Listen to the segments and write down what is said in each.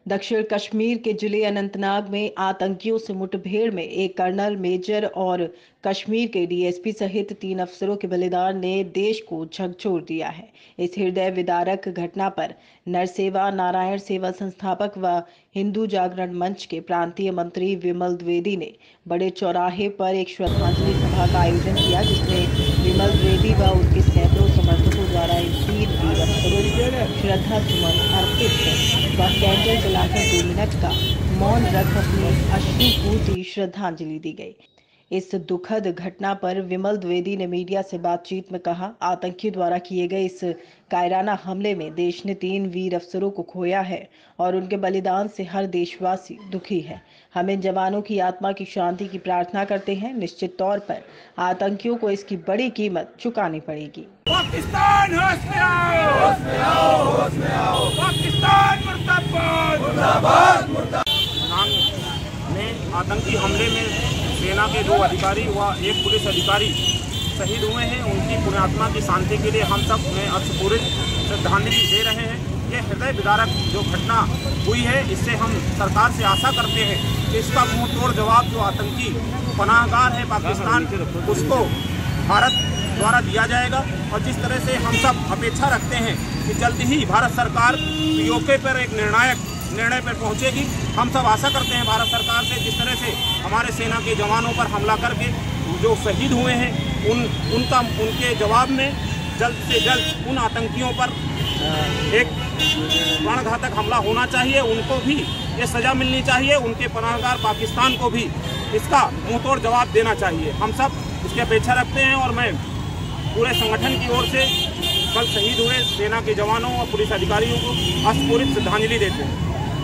दक्षिण कश्मीर के जिले अनंतनाग में आतंकियों से मुठभेड़ में एक कर्नल, मेजर और कश्मीर के डीएसपी सहित 3 अफसरों के बलिदान ने देश को झकझोर दिया है। इस हृदय विदारक घटना पर नरसेवा नारायण सेवा संस्थापक व हिंदू जागरण मंच के प्रांतीय मंत्री विमल द्विवेदी ने बड़े चौराहे पर एक श्रद्धांजलि सभा का आयोजन किया, जिसमें विमल द्विवेदी व उनके सैकड़ों समर्थकों द्वारा इन 3 वीर अफसरों को श्रद्धा सुमन अर्पित कर व कैंडल जलाकर 2 मिनट का मौन रख अपनी अश्रुपूर्ति श्रद्धांजलि दी गई। इस दुखद घटना पर विमल द्विवेदी ने मीडिया से बातचीत में कहा, आतंकियों द्वारा किए गए इस कायराना हमले में देश ने 3 वीर अफसरों को खोया है और उनके बलिदान से हर देशवासी दुखी है। हम इन जवानों की आत्मा की शांति की प्रार्थना करते हैं। निश्चित तौर पर आतंकियों को इसकी बड़ी कीमत चुकानी पड़ेगी। पाकिस्तान होश में आओ, होश में आओ, होश में आओ। पाकिस्तान मुर्दाबाद, मुर्दाबाद, मुर्दाबाद। में आतंकी हमले में सेना के 2 अधिकारी व 1 पुलिस अधिकारी शहीद हुए हैं। उनकी पुण्यात्मा की शांति के लिए हम सब में अश्रुपूरित श्रद्धांजलि दे रहे हैं। ये हृदय विदारक जो घटना हुई है, इससे हम सरकार से आशा करते हैं कि इसका मुंह तोड़ जवाब जो आतंकी पनाहगार है पाकिस्तान, उसको भारत द्वारा दिया जाएगा। और जिस तरह से हम सब अपेक्षा रखते हैं कि जल्द ही भारत सरकार पीओके पर एक निर्णय पर पहुंचेगी। हम सब आशा करते हैं भारत सरकार से, जिस तरह से हमारे सेना के जवानों पर हमला करके जो शहीद हुए हैं उनके जवाब में जल्द से जल्द उन आतंकियों पर एक प्राणघातक हमला होना चाहिए। उनको भी ये सजा मिलनी चाहिए। उनके पनाहगार पाकिस्तान को भी इसका मुंहतोड़ जवाब देना चाहिए। हम सब इसकी अपेक्षा रखते हैं और मैं पूरे संगठन की ओर से कल शहीद हुए सेना के जवानों और पुलिस अधिकारियों को अश्रुपूरित श्रद्धांजलि देते हैं।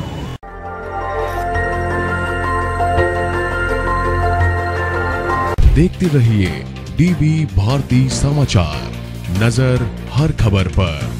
देखते रहिए डीबी भारती समाचार, नजर हर खबर पर।